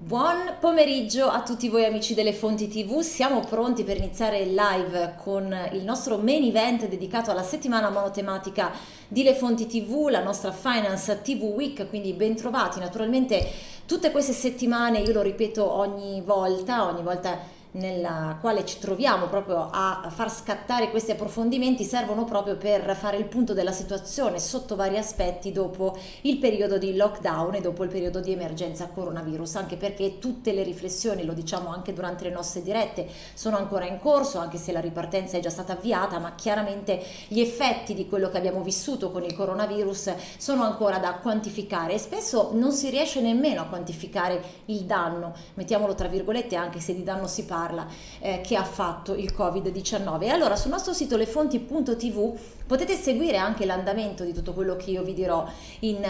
Buon pomeriggio a tutti voi amici delle Fonti TV, siamo pronti per iniziare il live con il nostro main event dedicato alla settimana monotematica di Le Fonti TV, la nostra Finance TV Week, quindi ben trovati. Naturalmente tutte queste settimane, io lo ripeto ogni volta nella quale ci troviamo proprio a far scattare questi approfondimenti, servono proprio per fare il punto della situazione sotto vari aspetti dopo il periodo di lockdown e dopo il periodo di emergenza coronavirus, anche perché tutte le riflessioni, lo diciamo anche durante le nostre dirette, sono ancora in corso, anche se la ripartenza è già stata avviata, ma chiaramente gli effetti di quello che abbiamo vissuto con il coronavirus sono ancora da quantificare e spesso non si riesce nemmeno a quantificare il danno, mettiamolo tra virgolette, anche se di danno si parla, che ha fatto il Covid-19. E allora sul nostro sito lefonti.tv potete seguire anche l'andamento di tutto quello che io vi dirò in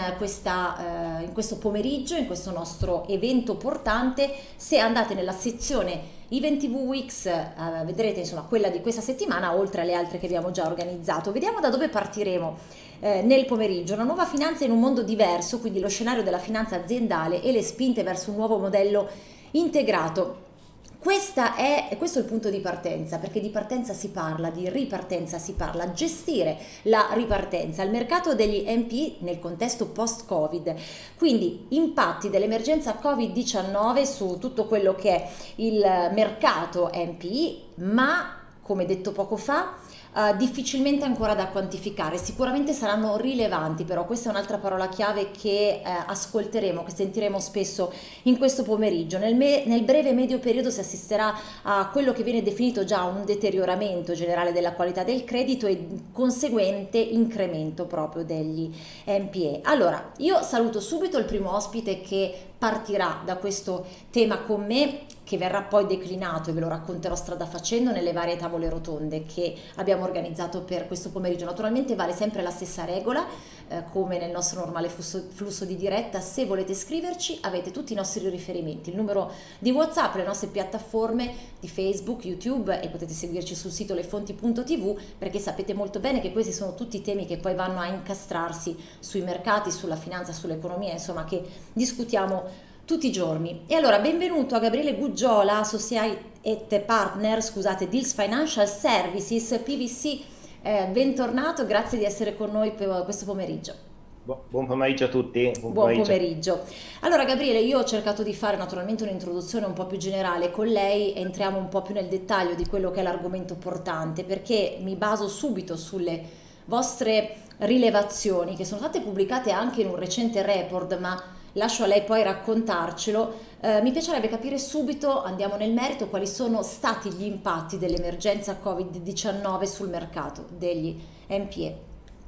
questo pomeriggio, in questo nostro evento portante. Se andate nella sezione Event TV Weeks vedrete insomma quella di questa settimana, oltre alle altre che abbiamo già organizzato. Vediamo da dove partiremo nel pomeriggio. Una nuova finanza in un mondo diverso, quindi lo scenario della finanza aziendale e le spinte verso un nuovo modello integrato. Questo è il punto di partenza, perché di partenza si parla, di ripartenza si parla, gestire la ripartenza, il mercato degli NPE nel contesto post-Covid, quindi impatti dell'emergenza Covid-19 su tutto quello che è il mercato NPE, ma come detto poco fa, difficilmente ancora da quantificare, sicuramente saranno rilevanti, però questa è un'altra parola chiave che ascolteremo, che sentiremo spesso in questo pomeriggio. Nel breve e medio periodo si assisterà a quello che viene definito già un deterioramento generale della qualità del credito e conseguente incremento proprio degli NPE. Allora, io saluto subito il primo ospite che partirà da questo tema con me, che verrà poi declinato e ve lo racconterò strada facendo nelle varie tavole rotonde che abbiamo organizzato per questo pomeriggio. Naturalmente vale sempre la stessa regola, come nel nostro normale flusso di diretta. Se volete scriverci avete tutti i nostri riferimenti, il numero di WhatsApp, le nostre piattaforme di Facebook, YouTube, e potete seguirci sul sito lefonti.tv, perché sapete molto bene che questi sono tutti temi che poi vanno a incastrarsi sui mercati, sulla finanza, sull'economia, insomma, che discutiamo tutti i giorni. E allora benvenuto a Gabriele Guggiola, Associate Partner, scusate, Deals Financial Services, PVC, bentornato, grazie di essere con noi per questo pomeriggio. Buon pomeriggio a tutti, buon Buon pomeriggio. pomeriggio. Allora Gabriele, io ho cercato di fare naturalmente un'introduzione un po' più generale con lei, entriamo un po' più nel dettaglio di quello che è l'argomento portante, perché mi baso subito sulle vostre rilevazioni che sono state pubblicate anche in un recente report, ma lascio a lei poi raccontarcelo. Mi piacerebbe capire subito, andiamo nel merito, quali sono stati gli impatti dell'emergenza Covid-19 sul mercato degli NPE.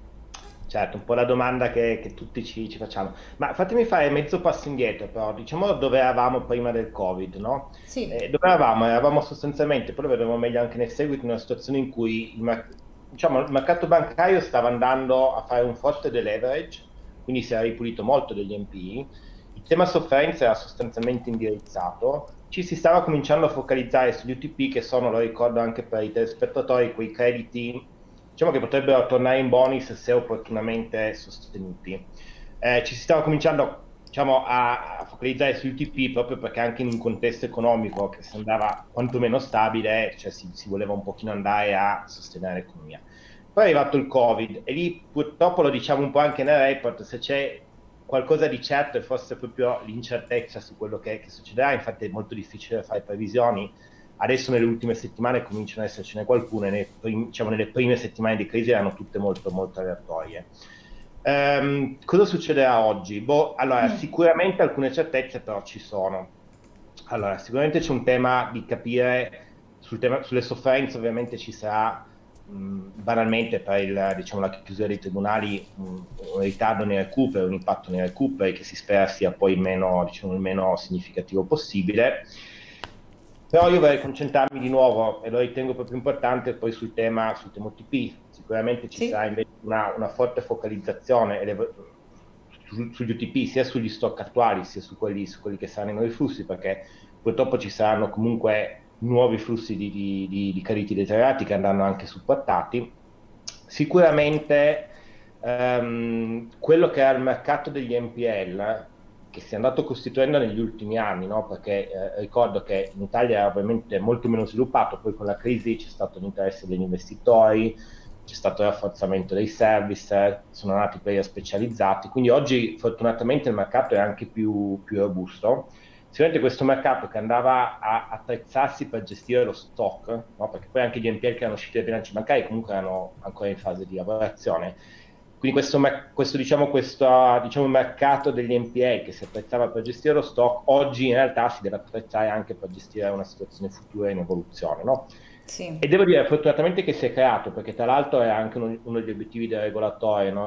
Certo, un po' la domanda che tutti ci facciamo. Ma fatemi fare mezzo passo indietro, però diciamo dove eravamo prima del Covid, no? Sì. Dove eravamo? Eravamo sostanzialmente, poi lo vedremo meglio anche nel seguito, in una situazione in cui diciamo, il mercato bancario stava andando a fare un forte deleverage, quindi si era ripulito molto degli NPE, il tema sofferenza era sostanzialmente indirizzato, ci si stava cominciando a focalizzare sugli UTP, che sono, lo ricordo anche per i telespettatori, quei crediti diciamo che potrebbero tornare in bonus se opportunamente sostenuti. Ci si stava cominciando diciamo, a focalizzare sugli UTP proprio perché anche in un contesto economico che sembrava quantomeno stabile, cioè si voleva un pochino andare a sostenere l'economia. Poi è arrivato il Covid e lì purtroppo lo diciamo un po' anche nel report, se c'è qualcosa di certo è forse proprio l'incertezza su quello che succederà, infatti è molto difficile fare previsioni. Adesso nelle ultime settimane cominciano ad essercene qualcune, diciamo, nelle prime settimane di crisi erano tutte molto, molto aleatorie. Cosa succederà oggi? Boh, allora, Mm. sicuramente alcune certezze però ci sono. Allora, sicuramente c'è un tema di capire, sulle sofferenze ovviamente ci sarà banalmente per diciamo, la chiusura dei tribunali un ritardo nei recuperi, un impatto nei recuperi che si spera sia poi diciamo, il meno significativo possibile. Però io vorrei concentrarmi di nuovo, e lo ritengo proprio importante, poi sul tema OTP. Sicuramente ci sarà Sì. invece una forte focalizzazione sugli UTP, sia sugli stock attuali, sia su quelli che saranno i nuovi flussi, perché purtroppo ci saranno comunque nuovi flussi di crediti deteriorati che andranno anche supportati. Sicuramente quello che è il mercato degli NPL che si è andato costituendo negli ultimi anni, no? Perché ricordo che in Italia era ovviamente molto meno sviluppato, poi con la crisi c'è stato l'interesse degli investitori, c'è stato il rafforzamento dei service, sono nati player specializzati, quindi oggi fortunatamente il mercato è anche più robusto. Sicuramente questo mercato che andava a attrezzarsi per gestire lo stock, no? Perché poi anche gli NPL che erano usciti dai bilanci bancari comunque erano ancora in fase di lavorazione. Quindi questo mercato degli NPL che si attrezzava per gestire lo stock, oggi in realtà si deve attrezzare anche per gestire una situazione futura in evoluzione, no? Sì. E devo dire fortunatamente che si è creato, perché tra l'altro è anche uno degli obiettivi del regolatore, no?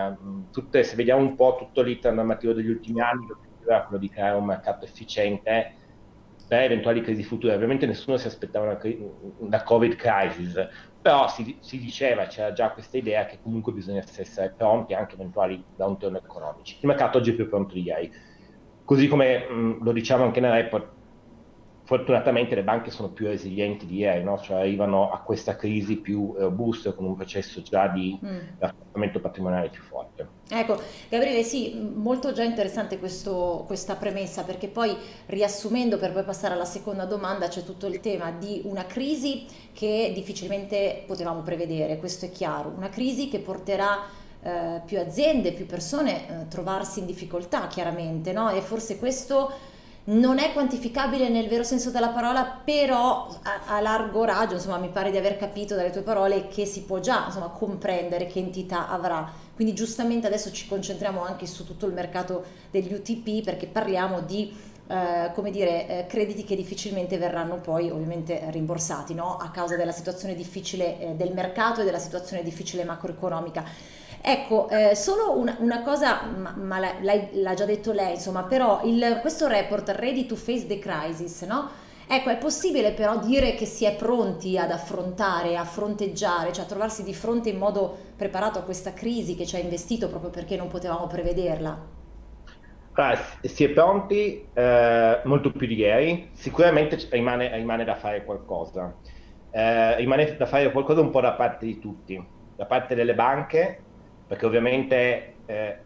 Se vediamo un po' tutto l'iter normativo degli ultimi anni, l'obiettivo era quello di creare un mercato efficiente per eventuali crisi future. Ovviamente nessuno si aspettava una Covid crisis, però si diceva, c'era già questa idea che comunque bisogna essere pronti anche a eventuali downturn economici. Il mercato oggi è più pronto di ieri. Così come lo diciamo anche nel report, fortunatamente le banche sono più resilienti di ieri, no? Cioè arrivano a questa crisi più robuste, con un processo già di rafforzamento patrimoniale più forte. Ecco, Gabriele, sì, molto già interessante questa premessa, perché poi riassumendo per poi passare alla seconda domanda c'è tutto il tema di una crisi che difficilmente potevamo prevedere, questo è chiaro, una crisi che porterà più aziende, più persone a trovarsi in difficoltà, chiaramente, no? E forse questo non è quantificabile nel vero senso della parola, però a largo raggio, insomma, mi pare di aver capito dalle tue parole che si può già, insomma, comprendere che entità avrà. Quindi giustamente adesso ci concentriamo anche su tutto il mercato degli UTP, perché parliamo di come dire, crediti che difficilmente verranno poi ovviamente rimborsati, no? A causa della situazione difficile del mercato e della situazione difficile macroeconomica. Ecco, solo una cosa, ma l'ha già detto lei, insomma, però questo report Ready to Face the Crisis, no? Ecco, è possibile però dire che si è pronti ad affrontare, a fronteggiare, cioè a trovarsi di fronte in modo preparato a questa crisi che ci ha investito proprio perché non potevamo prevederla? Allora, si è pronti molto più di ieri, sicuramente rimane da fare qualcosa. Rimane da fare qualcosa un po' da parte di tutti, da parte delle banche, perché ovviamente,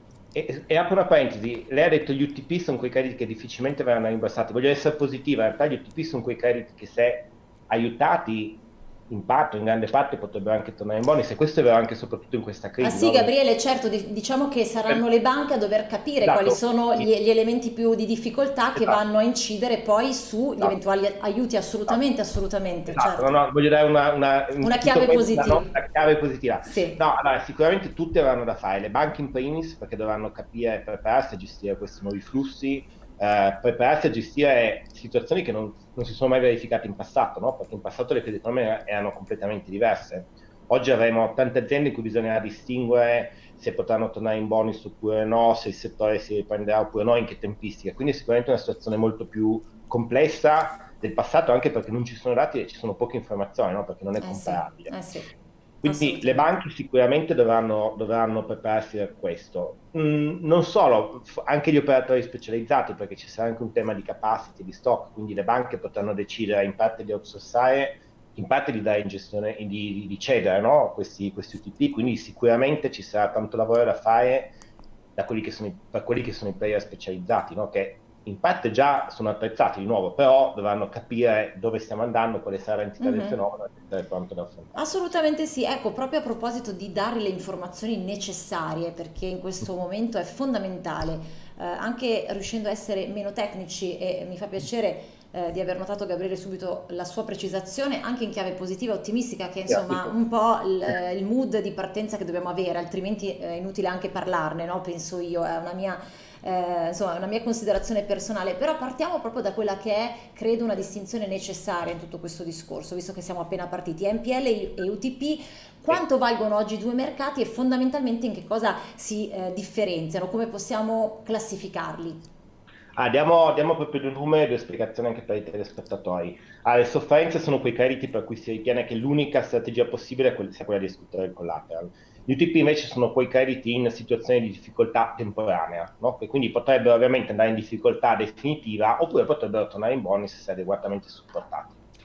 e apro una parentesi, lei ha detto gli UTP sono quei crediti che difficilmente verranno rimborsati. Voglio essere positiva, in realtà gli UTP sono quei crediti che se aiutati in parte, in grande parte, potrebbero anche tornare in bonus, e questo è vero anche e soprattutto in questa Ah crisi, sì, no? Gabriele, certo, diciamo che saranno le banche a dover capire quali Esatto, sono sì, gli elementi più di difficoltà che esatto, vanno a incidere poi sugli esatto. eventuali aiuti, Esatto. assolutamente, assolutamente, Esatto, no, certo. no, voglio dare in Una tutto chiave questo positiva. una chiave positiva. Sì. No, allora, sicuramente tutte avranno da fare, le banche in primis, perché dovranno capire e prepararsi a gestire questi nuovi flussi, prepararsi a gestire situazioni che non si sono mai verificate in passato, no? Perché in passato le credit norme erano completamente diverse. Oggi avremo tante aziende in cui bisognerà distinguere se potranno tornare in bonus oppure no, se il settore si riprenderà oppure no, in che tempistica. Quindi è sicuramente una situazione molto più complessa del passato, anche perché non ci sono dati e ci sono poche informazioni, no? Perché non è Sì, comparabile. sì, Quindi le assolutamente. banche sicuramente dovranno prepararsi per questo. Non solo, anche gli operatori specializzati, perché ci sarà anche un tema di capacity, di stock, quindi le banche potranno decidere in parte di outsourcare, in parte di dare in gestione, di cedere, no? Questi UTP, quindi sicuramente ci sarà tanto lavoro da fare per quelli che sono i player specializzati, no? Che in parte già sono attrezzati di nuovo, però dovranno capire dove stiamo andando, quale sarà l'entità del Mhm. fenomeno e essere pronto ad affrontarlo. Assolutamente sì, ecco, proprio a proposito di dare le informazioni necessarie, perché in questo momento è fondamentale, anche riuscendo a essere meno tecnici e mi fa piacere di aver notato Gabriele subito la sua precisazione, anche in chiave positiva e ottimistica, che è insomma Grazie. un po' il mood di partenza che dobbiamo avere, altrimenti è inutile anche parlarne, no? Penso io, è una mia insomma, è una mia considerazione personale, però partiamo proprio da quella che è, credo, una distinzione necessaria in tutto questo discorso, visto che siamo appena partiti. NPL e UTP, quanto valgono oggi i due mercati e fondamentalmente in che cosa si differenziano, come possiamo classificarli? Diamo proprio due numeri e due spiegazioni anche per i telespettatori. Le sofferenze sono quei crediti per cui si ritiene che l'unica strategia possibile sia quella di sfruttare il collateral. Gli UTP invece sono quei crediti in situazioni di difficoltà temporanea, no? Che quindi potrebbero ovviamente andare in difficoltà definitiva oppure potrebbero tornare in bonus se adeguatamente supportati.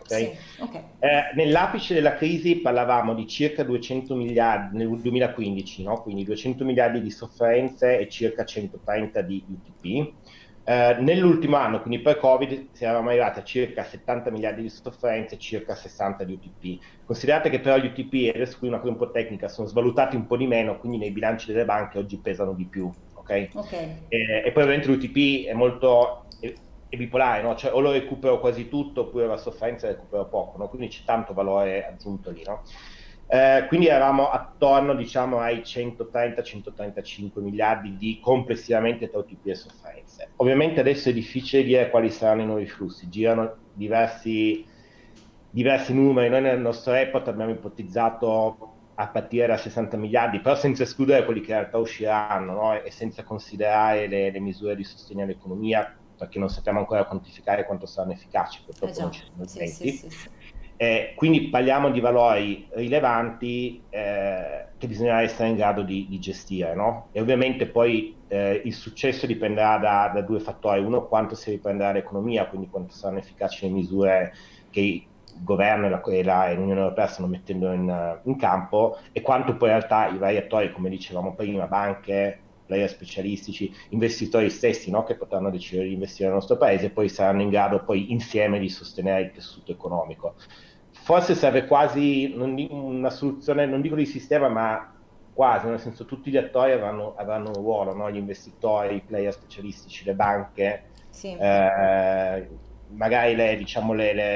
Sì, ok? ok. Nell'apice della crisi parlavamo di circa 200 miliardi nel 2015, no? Quindi 200 miliardi di sofferenze e circa 130 di UTP. Nell'ultimo anno, quindi pre-Covid, siamo arrivati a circa 70 miliardi di sofferenze e circa 60 di UTP. Considerate che però gli UTP, e adesso qui una cosa un po' tecnica, sono svalutati un po' di meno, quindi nei bilanci delle banche oggi pesano di più, ok? Ok, E poi ovviamente l'UTP è molto è bipolare, no? Cioè o lo recupero quasi tutto oppure la sofferenza recupero poco, no? Quindi c'è tanto valore aggiunto lì, no? Quindi eravamo attorno, diciamo, ai 130-135 miliardi di complessivamente tra UTP e sofferenze. Ovviamente adesso è difficile dire quali saranno i nuovi flussi, girano diversi numeri. Noi nel nostro report abbiamo ipotizzato a partire da 60 miliardi, però senza escludere quelli che in realtà usciranno, no? E senza considerare le misure di sostegno all'economia, perché non sappiamo ancora quantificare quanto saranno efficaci, purtroppo non già, ci sono i sì, sì, tempi. sì, sì. Quindi parliamo di valori rilevanti che bisognerà essere in grado di gestire, no? E ovviamente poi il successo dipenderà da due fattori: uno, quanto si riprenderà l'economia, quindi quanto saranno efficaci le misure che il governo e l'Unione Europea stanno mettendo in campo, e quanto poi in realtà i vari attori, come dicevamo prima, banche, player specialistici, investitori stessi, no, che potranno decidere di investire nel nostro paese, poi saranno in grado poi insieme di sostenere il tessuto economico. Forse serve quasi una soluzione, non dico di sistema, ma quasi, nel senso tutti gli attori avranno un ruolo, no? Gli investitori, i player specialistici, le banche, Sì. magari diciamo,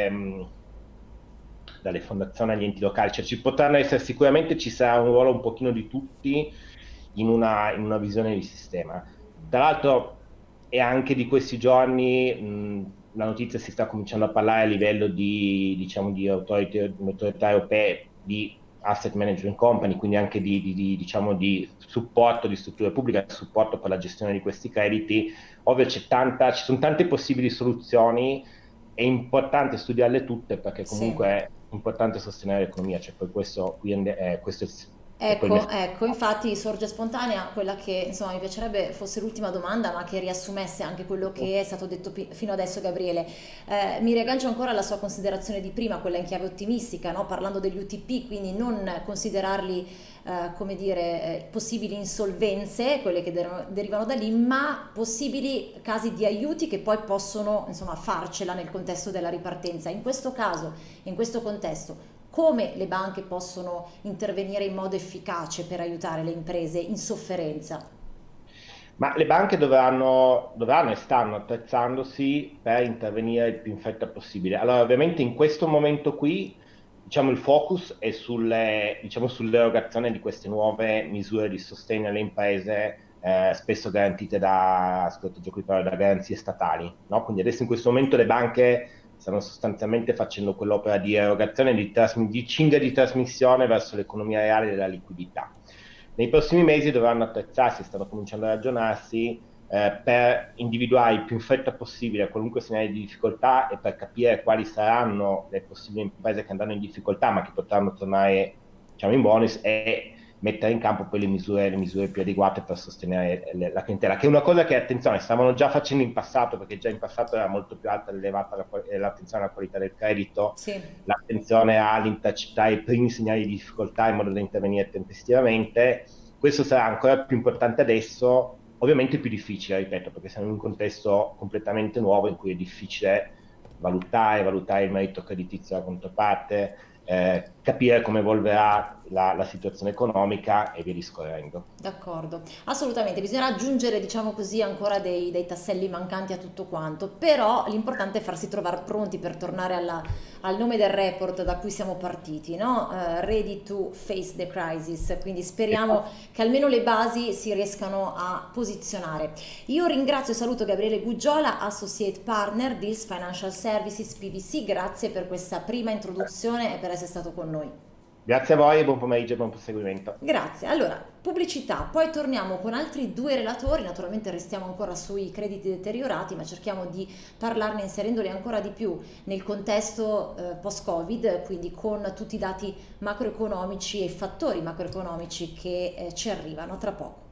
dalle fondazioni agli enti locali, cioè ci potranno essere, sicuramente ci sarà un ruolo un pochino di tutti in una visione di sistema. Tra l'altro è anche di questi giorni la notizia si sta cominciando a parlare a livello diciamo, di autorità europee, di asset management company, quindi anche diciamo, di supporto di strutture pubbliche, supporto per la gestione di questi crediti, ovvio ci sono tante possibili soluzioni. È importante studiarle tutte perché Sì. comunque è importante sostenere l'economia, cioè poi questo è poi il Ecco, messaggio. ecco, infatti sorge spontanea quella che insomma mi piacerebbe fosse l'ultima domanda, ma che riassumesse anche quello che è stato detto fino adesso, Gabriele. Mi riaggancio ancora alla sua considerazione di prima, quella in chiave ottimistica, no? Parlando degli UTP, quindi non considerarli come dire, possibili insolvenze, quelle che derivano da lì, ma possibili casi di aiuti che poi possono insomma farcela nel contesto della ripartenza. In questo caso, in questo contesto, come le banche possono intervenire in modo efficace per aiutare le imprese in sofferenza? Ma le banche dovranno e stanno attrezzandosi per intervenire il più in fretta possibile. Allora, ovviamente in questo momento qui, diciamo, il focus è diciamo, sull'erogazione di queste nuove misure di sostegno alle imprese, spesso garantite da garanzie statali, no? Quindi adesso in questo momento le banche stanno sostanzialmente facendo quell'opera di erogazione, di cinghia di trasmissione verso l'economia reale della liquidità. Nei prossimi mesi dovranno attrezzarsi, stanno cominciando a ragionarsi per individuare il più in fretta possibile qualunque segnale di difficoltà e per capire quali saranno le possibili imprese che andranno in difficoltà ma che potranno tornare, diciamo, in bonus, e mettere in campo poi le misure più adeguate per sostenere la clientela, che è una cosa che, attenzione, stavano già facendo in passato, perché già in passato era molto più alta elevata l'attenzione alla qualità del credito, Sì. l'attenzione all'intercettare i primi segnali di difficoltà in modo da intervenire tempestivamente. Questo sarà ancora più importante adesso, ovviamente più difficile, ripeto, perché siamo in un contesto completamente nuovo in cui è difficile valutare il merito creditizio della controparte, capire come evolverà la situazione economica e via discorrendo. D'accordo, assolutamente, bisognerà aggiungere, diciamo così, ancora dei tasselli mancanti a tutto quanto, però l'importante è farsi trovare pronti per tornare al nome del report da cui siamo partiti, no? Ready to face the crisis, quindi speriamo che almeno le basi si riescano a posizionare. Io ringrazio e saluto Gabriele Guggiola, Associate Partner Deals Financial Services PVC, grazie per questa prima introduzione e per essere stato con noi. Grazie a voi, buon pomeriggio e buon proseguimento. Grazie. Allora, pubblicità, poi torniamo con altri due relatori, naturalmente restiamo ancora sui crediti deteriorati, ma cerchiamo di parlarne inserendoli ancora di più nel contesto post-Covid, quindi con tutti i dati macroeconomici e i fattori macroeconomici che ci arrivano tra poco.